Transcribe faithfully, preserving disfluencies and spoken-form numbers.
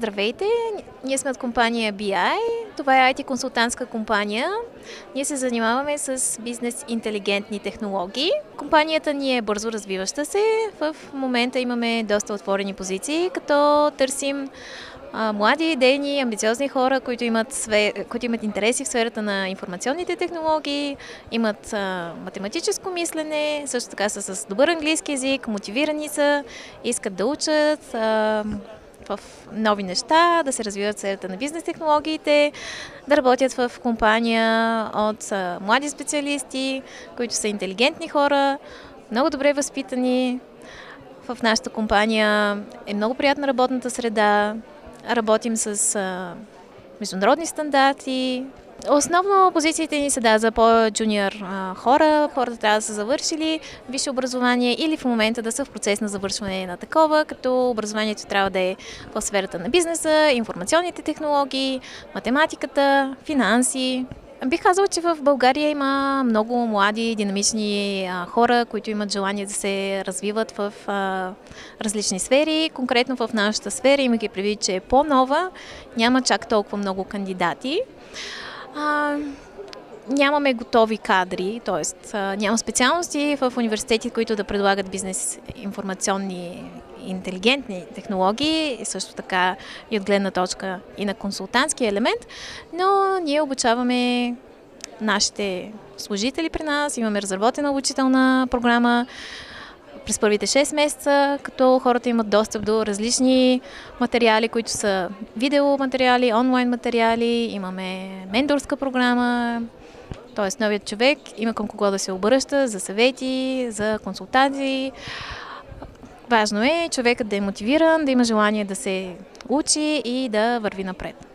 Здравейте! Ние сме от компания би ай. Това е ай ти консултантска компания. Ние се занимаваме с бизнес интелигентни технологии. Компанията ни е бързо развиваща се. В момента имаме доста отворени позиции, като търсим а, млади, идейни, амбициозни хора, които имат, све... които имат интереси в сферата на информационните технологии, имат а, математическо мислене, също така са с добър английски език, мотивирани са, искат да учат а, в нови неща, да се развиват в сферата на бизнес технологиите, да работят в компания от а, млади специалисти, които са интелигентни хора, много добре възпитани. В нашата компания е много приятна работната среда, работим с а, международни стандарти. Основно позициите ни са да, за по-джуниор а, хора. Хората трябва да са завършили висше образование или в момента да са в процес на завършване на такова, като образованието трябва да е в сферата на бизнеса, информационните технологии, математиката, финанси. Бих казала, че в България има много млади, динамични а, хора, които имат желание да се развиват в а, различни сфери. Конкретно в нашата сфера, имайки предвид, че е по-нова, няма чак толкова много кандидати. А, нямаме готови кадри, т.е. няма специалности в университети, които да предлагат бизнес информационни интелигентни технологии, и също така и от гледна точка и на консултантски елемент, но ние обучаваме нашите служители при нас, имаме разработена обучителна програма през първите шест месеца, като хората имат достъп до различни материали, които са видеоматериали, онлайн материали, имаме менторска програма, т.е. новият човек има към кого да се обръща за съвети, за консултации. Важно е човекът да е мотивиран, да има желание да се учи и да върви напред.